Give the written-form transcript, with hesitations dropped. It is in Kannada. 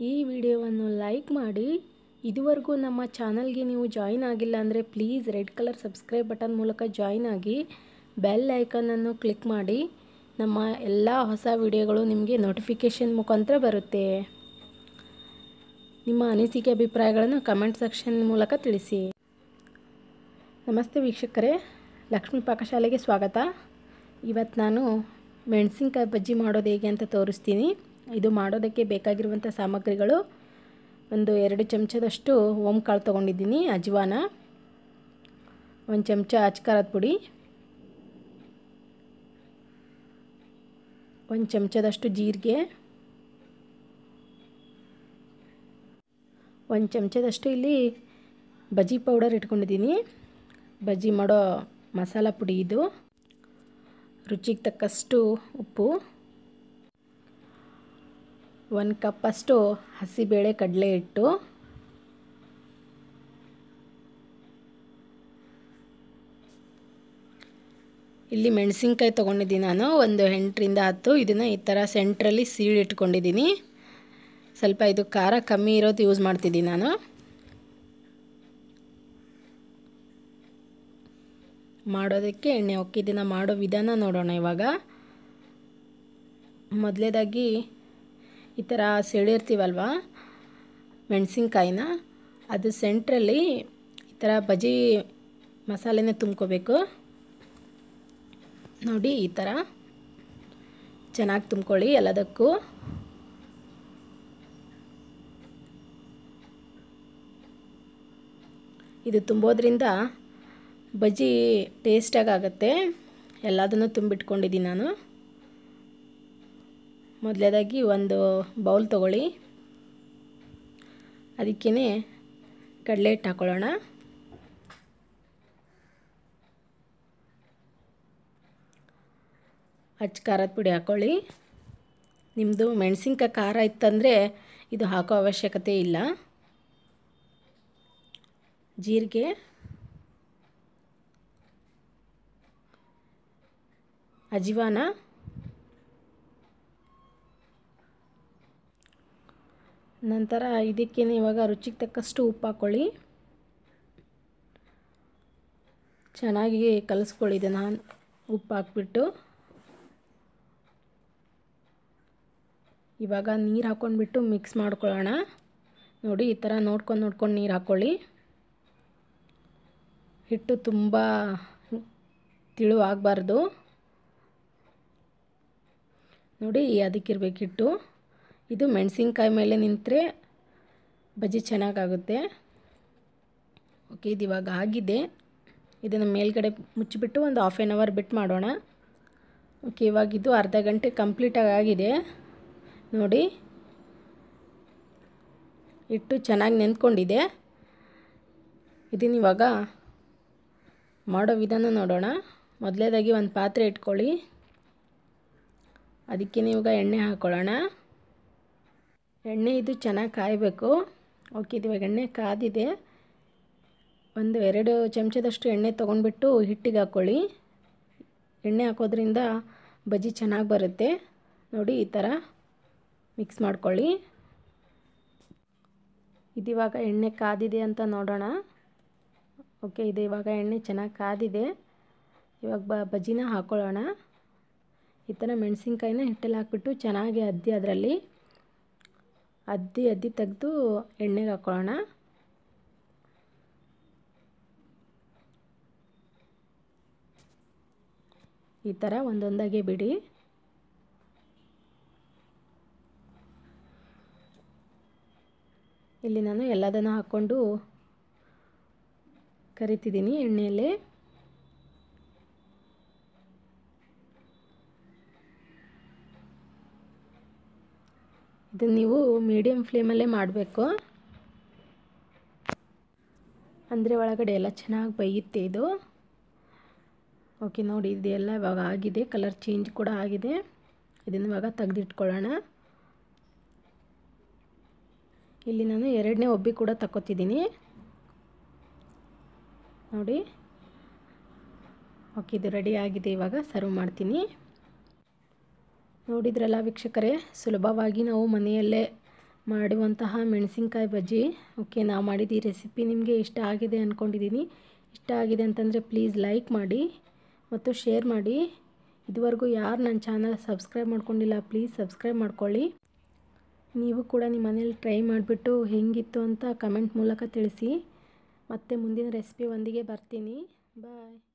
ಈ ವಿಡಿಯೋವನ್ನು ಲೈಕ್ ಮಾಡಿ. ಇದುವರೆಗೂ ನಮ್ಮ ಚಾನಲ್ಗೆ ನೀವು ಜಾಯಿನ್ ಆಗಿಲ್ಲ ಅಂದರೆ please red colour subscribe button ಮೂಲಕ ಜಾಯಿನ್ ಆಗಿ ಬೆಲ್ ಐಕನನ್ನು ಕ್ಲಿಕ್ ಮಾಡಿ. ನಮ್ಮ ಎಲ್ಲ ಹೊಸ ವಿಡಿಯೋಗಳು ನಿಮಗೆ ನೋಟಿಫಿಕೇಷನ್ ಮುಖಾಂತರ ಬರುತ್ತೆ. ನಿಮ್ಮ ಅನಿಸಿಕೆ ಅಭಿಪ್ರಾಯಗಳನ್ನು ಕಮೆಂಟ್ ಸೆಕ್ಷನ್ ಮೂಲಕ ತಿಳಿಸಿ. ನಮಸ್ತೆ ವೀಕ್ಷಕರೇ, ಲಕ್ಷ್ಮೀ ಪಾಕಶಾಲೆಗೆ ಸ್ವಾಗತ. ಇವತ್ತು ನಾನು ಮೆಣಸಿನಕಾಯಿ ಬಜ್ಜಿ ಮಾಡೋದು ಹೇಗೆ ಅಂತ ತೋರಿಸ್ತೀನಿ. ಇದು ಮಾಡೋದಕ್ಕೆ ಬೇಕಾಗಿರುವಂಥ ಸಾಮಗ್ರಿಗಳು: 1-2 ಚಮಚದಷ್ಟು ಓಂಕಾಳು ತೊಗೊಂಡಿದ್ದೀನಿ, ಅಜ್ವಾನ, 1 ಚಮಚ ಅಚ್ಕಾರದ ಪುಡಿ, 1 ಚಮಚದಷ್ಟು ಜೀರಿಗೆ, 1 ಚಮಚದಷ್ಟು ಇಲ್ಲಿ ಬಜ್ಜಿ ಪೌಡರ್ ಇಟ್ಕೊಂಡಿದ್ದೀನಿ. ಬಜ್ಜಿ ಮಾಡೋ ಮಸಾಲ ಪುಡಿ ಇದು. ರುಚಿಗೆ ತಕ್ಕಷ್ಟು ಉಪ್ಪು, 1 ಕಪ್ಪಷ್ಟು ಹಸಿಬೇಳೆ ಕಡಲೆ ಹಿಟ್ಟು, ಇಲ್ಲಿ ಮೆಣಸಿನ್ಕಾಯಿ ತೊಗೊಂಡಿದ್ದೀನಿ ನಾನು, ಒಂದು 8-10. ಇದನ್ನು ಈ ಥರ ಸೆಂಟ್ರಲ್ಲಿ ಸೀಳಿಟ್ಕೊಂಡಿದ್ದೀನಿ. ಸ್ವಲ್ಪ ಇದು ಖಾರ ಕಮ್ಮಿ ಇರೋದು ಯೂಸ್ ಮಾಡ್ತಿದ್ದೀನಿ ನಾನು. ಮಾಡೋದಕ್ಕೆ ಎಣ್ಣೆ ಇದನ್ನು ಮಾಡೋ ವಿಧಾನ ನೋಡೋಣ ಇವಾಗ. ಮೊದಲೇದಾಗಿ ಈ ಥರ ಸೆಳಿರ್ತೀವಲ್ವ ಮೆಣಸಿನ್ಕಾಯಿನ, ಅದು ಸೆಂಟ್ರಲ್ಲಿ ಈ ಥರ ಬಜ್ಜಿ ಮಸಾಲೆನೇ ತುಂಬ್ಕೋಬೇಕು. ನೋಡಿ, ಈ ಥರ ಚೆನ್ನಾಗಿ ತುಂಬ್ಕೊಳ್ಳಿ ಎಲ್ಲದಕ್ಕೂ. ಇದು ತುಂಬೋದ್ರಿಂದ ಬಜ್ಜಿ ಟೇಸ್ಟಾಗಿ ಆಗುತ್ತೆ. ಎಲ್ಲದನ್ನು ತುಂಬಿಟ್ಕೊಂಡಿದ್ದೀನಿ ನಾನು. ಮೊದಲೇದಾಗಿ ಒಂದು ಬೌಲ್ ತೊಗೊಳ್ಳಿ, ಅದಕ್ಕೇ ಕಡಲೆ ಹಿಟ್ಟು ಹಾಕ್ಕೊಳ್ಳೋಣ. ಖಾರದ ಪುಡಿ ಹಾಕ್ಕೊಳ್ಳಿ. ನಿಮ್ಮದು ಮೆಣಸಿನ್ಕಾಯಿ ಖಾರ ಇತ್ತಂದರೆ ಇದು ಹಾಕೋ ಅವಶ್ಯಕತೆ ಇಲ್ಲ. ಜೀರಿಗೆ, ಅಜ್ವಾನ, ನಂತರ ಇದಕ್ಕೆ ಇವಾಗ ರುಚಿಗೆ ತಕ್ಕಷ್ಟು ಉಪ್ಪು ಹಾಕ್ಕೊಳ್ಳಿ. ಚೆನ್ನಾಗಿ ಕಲಿಸ್ಕೊಳ್ಳಿ ಇದನ್ನು ಉಪ್ಪು ಹಾಕ್ಬಿಟ್ಟು. ಇವಾಗ ನೀರು ಹಾಕ್ಕೊಂಡ್ಬಿಟ್ಟು ಮಿಕ್ಸ್ ಮಾಡ್ಕೊಳ್ಳೋಣ. ನೋಡಿ, ಈ ಥರ ನೋಡ್ಕೊಂಡು ನೀರು ಹಾಕ್ಕೊಳ್ಳಿ. ಹಿಟ್ಟು ತುಂಬ ತಿಳುವಾಗಬಾರ್ದು. ನೋಡಿ, ಅದಕ್ಕಿರ್ಬೇಕು ಹಿಟ್ಟು. ಇದು ಮೆಣಸಿನ್ಕಾಯಿ ಮೇಲೆ ನಿಂತರೆ ಬಜ್ಜಿ ಚೆನ್ನಾಗಾಗುತ್ತೆ. ಓಕೆ, ಇದು ಇವಾಗ ಆಗಿದೆ. ಇದನ್ನು ಮೇಲ್ಗಡೆ ಮುಚ್ಚಿಬಿಟ್ಟು ಒಂದು 1/2 ಅವರ್ ಬಿಟ್ಟು ಮಾಡೋಣ. ಓಕೆ, ಇವಾಗ ಇದು ಅರ್ಧ ಗಂಟೆ ಕಂಪ್ಲೀಟಾಗಿ ಆಗಿದೆ. ನೋಡಿ, ಹಿಟ್ಟು ಚೆನ್ನಾಗಿ ನೆಂದ್ಕೊಂಡಿದೆ. ಇದನ್ನು ಇವಾಗ ಮಾಡೋ ವಿಧಾನ ನೋಡೋಣ. ಮೊದಲೇದಾಗಿ ಒಂದು ಪಾತ್ರೆ ಇಟ್ಕೊಳ್ಳಿ, ಅದಕ್ಕೆ ಇವಾಗ ಎಣ್ಣೆ ಹಾಕ್ಕೊಳ್ಳೋಣ. ಎಣ್ಣೆ ಇದು ಚೆನ್ನಾಗಿ ಕಾಯಬೇಕು. ಓಕೆ, ಇದು ಇವಾಗ ಎಣ್ಣೆ ಕಾದಿದೆ. 1-2 ಚಮಚದಷ್ಟು ಎಣ್ಣೆ ತೊಗೊಂಡ್ಬಿಟ್ಟು ಹಿಟ್ಟಿಗೆ ಹಾಕ್ಕೊಳ್ಳಿ. ಎಣ್ಣೆ ಹಾಕೋದ್ರಿಂದ ಬಜ್ಜಿ ಚೆನ್ನಾಗಿ ಬರುತ್ತೆ. ನೋಡಿ, ಈ ಥರ ಮಿಕ್ಸ್ ಮಾಡ್ಕೊಳ್ಳಿ. ಇದಿವಾಗ ಎಣ್ಣೆ ಕಾದಿದೆ ಅಂತ ನೋಡೋಣ. ಓಕೆ, ಇದು ಇವಾಗ ಎಣ್ಣೆ ಚೆನ್ನಾಗಿ ಕಾದಿದೆ. ಇವಾಗ ಬಜ್ಜಿನ ಹಾಕ್ಕೊಳ್ಳೋಣ. ಈ ಥರ ಮೆಣಸಿನ್ಕಾಯಿನ ಹಿಟ್ಟಲ್ಲಿ ಹಾಕ್ಬಿಟ್ಟು ಚೆನ್ನಾಗಿ ಅದರಲ್ಲಿ ಅದ್ದಿ ತೆಗೆದು ಎಣ್ಣೆಗೆ ಹಾಕ್ಕೊಳ್ಳೋಣ. ಈ ಥರ ಒಂದೊಂದಾಗೆ ಬಿಡಿ. ಇಲ್ಲಿ ನಾನು ಎಲ್ಲದನ್ನು ಹಾಕ್ಕೊಂಡು ಕರಿತಿದ್ದೀನಿ ಎಣ್ಣೆಯಲ್ಲಿ. ಇದನ್ನು ನೀವು ಮೀಡಿಯಮ್ ಫ್ಲೇಮಲ್ಲೇ ಮಾಡಬೇಕು, ಅಂದರೆ ಒಳಗಡೆ ಎಲ್ಲ ಚೆನ್ನಾಗಿ ಬೇಯುತ್ತೆ ಇದು. ಓಕೆ, ನೋಡಿ, ಇದೆಲ್ಲ ಇವಾಗ ಆಗಿದೆ. ಕಲರ್ ಚೇಂಜ್ ಕೂಡ ಆಗಿದೆ. ಇದನ್ನು ಇವಾಗ ತೆಗೆದಿಟ್ಕೊಳ್ಳೋಣ. ಇಲ್ಲಿ ನಾನು 2ನೇ ಒಬ್ಬಿ ಕೂಡ ತಗೋತಿದ್ದೀನಿ. ನೋಡಿ, ಓಕೆ, ಇದು ರೆಡಿ ಆಗಿದೆ. ಇವಾಗ ಸರ್ವ್ ಮಾಡ್ತೀನಿ. ನೋಡಿದ್ರಲ್ಲ ವೀಕ್ಷಕರೇ, ಸುಲಭವಾಗಿ ನಾವು ಮನೆಯಲ್ಲೇ ಮಾಡುವಂತಹ ಮೆಣಸಿನ್ಕಾಯಿ ಬಜ್ಜಿ. ಓಕೆ, ನಾವು ಮಾಡಿದ ಈ ರೆಸಿಪಿ ನಿಮಗೆ ಇಷ್ಟ ಆಗಿದೆ ಅಂದ್ಕೊಂಡಿದ್ದೀನಿ. ಇಷ್ಟ ಆಗಿದೆ ಅಂತಂದರೆ ಪ್ಲೀಸ್ ಲೈಕ್ ಮಾಡಿ ಮತ್ತು ಶೇರ್ ಮಾಡಿ. ಇದುವರೆಗೂ ಯಾರು ನನ್ನ ಚಾನಲ್ ಸಬ್ಸ್ಕ್ರೈಬ್ ಮಾಡ್ಕೊಂಡಿಲ್ಲ ಪ್ಲೀಸ್ ಸಬ್ಸ್ಕ್ರೈಬ್ ಮಾಡ್ಕೊಳ್ಳಿ. ನೀವು ಕೂಡ ನಿಮ್ಮ ಮನೇಲಿ ಟ್ರೈ ಮಾಡಿಬಿಟ್ಟು ಹೇಗಿತ್ತು ಅಂತ ಕಮೆಂಟ್ ಮೂಲಕ ತಿಳಿಸಿ. ಮತ್ತೆ ಮುಂದಿನ ರೆಸಿಪಿ ಒಂದಿಗೆ ಬರ್ತೀನಿ. ಬಾಯ್.